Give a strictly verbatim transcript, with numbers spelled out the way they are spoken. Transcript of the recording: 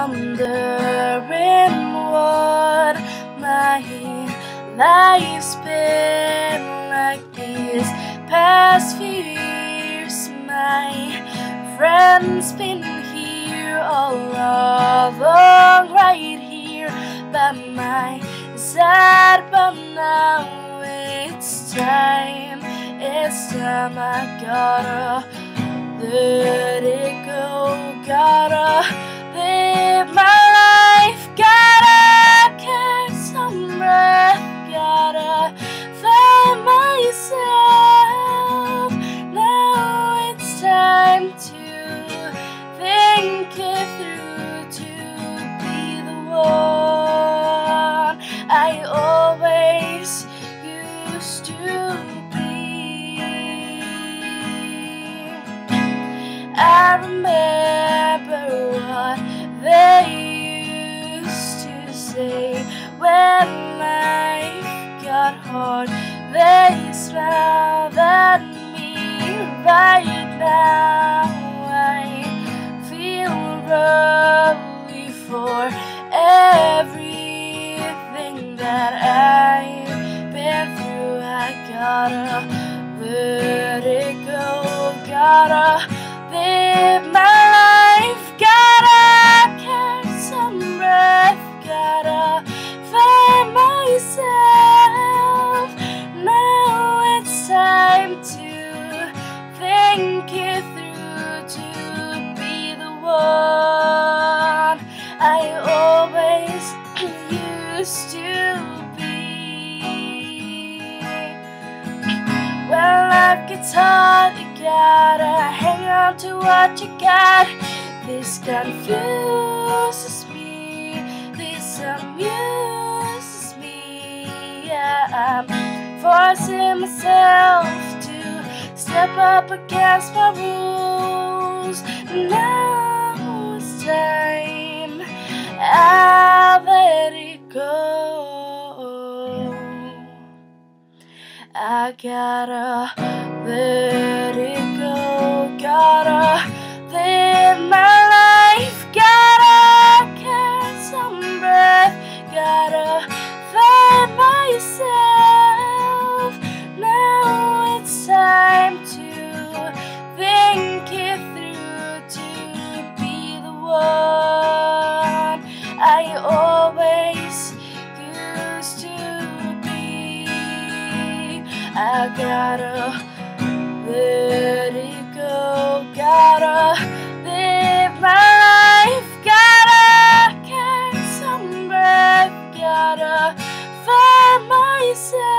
wondering what my life's been like these past few years. My friend's been here all along, right here by my side, but now it's time, it's time. I gotta let it go, gotta live my life, gotta catch some breath, gotta find myself. Now it's time to think it through, to be the one I always used to be. I remember what they used to say when life got hard. They smiled at me. Right now I feel really for everything that I've been through. I gotta let it go, gotta live my life, gotta catch some breath, gotta find myself. Now it's time to think it through, to be the one I always used to be. When life gets hard, you gotta hang on to what you got. This confuses me, this amuses me. Yeah, I'm forcing myself to step up against my rules. Now it's time I let it go. I gotta let it go, gotta live my life, gotta catch some breath, gotta find myself. Now it's time to think it through, to be the one I always used to be. I gotta let it go, gotta live my life, gotta catch some breath, gotta find myself.